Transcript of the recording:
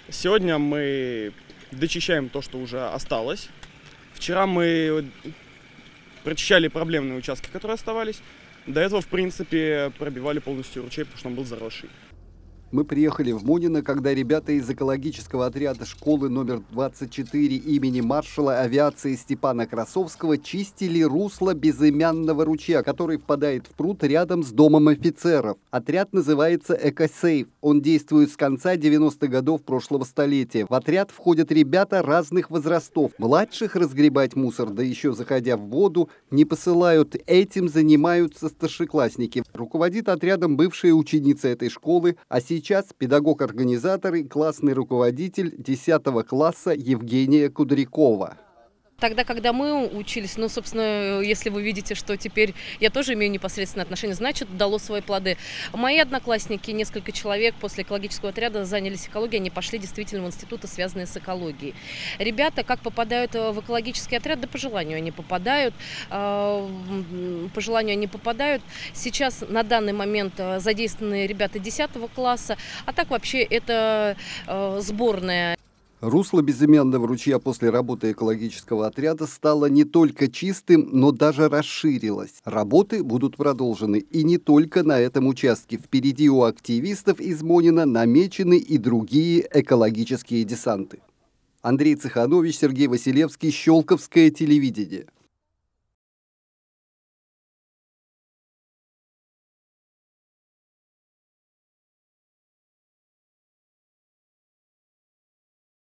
Сегодня мы дочищаем то, что уже осталось. Вчера мы прочищали проблемные участки, которые оставались. До этого, в принципе, пробивали полностью ручей, потому что он был заросший. Мы приехали в Монино, когда ребята из экологического отряда школы номер 24 имени маршала авиации Степана Красовского чистили русло безымянного ручья, который впадает в пруд рядом с домом офицеров. Отряд называется «Экосейв». Он действует с конца 90-х годов прошлого столетия. В отряд входят ребята разных возрастов. Младших разгребать мусор, да еще заходя в воду, не посылают. Этим занимаются старшеклассники. Руководит отрядом бывшая ученица этой школы, а сейчас педагог-организатор и классный руководитель 10 класса Евгения Кудрякова. Тогда, когда мы учились, собственно, если вы видите, что теперь я тоже имею непосредственное отношение, значит, дало свои плоды. Мои одноклассники, несколько человек после экологического отряда занялись экологией, они пошли действительно в институты, связанные с экологией. Ребята, как попадают в экологический отряд, да по желанию они попадают. Сейчас на данный момент задействованы ребята 10 класса, а так вообще это сборная. Русло безымянного ручья после работы экологического отряда стало не только чистым, но даже расширилось. Работы будут продолжены и не только на этом участке. Впереди у активистов из Монино намечены и другие экологические десанты. Андрей Цеханович, Сергей Василевский, Щелковское телевидение.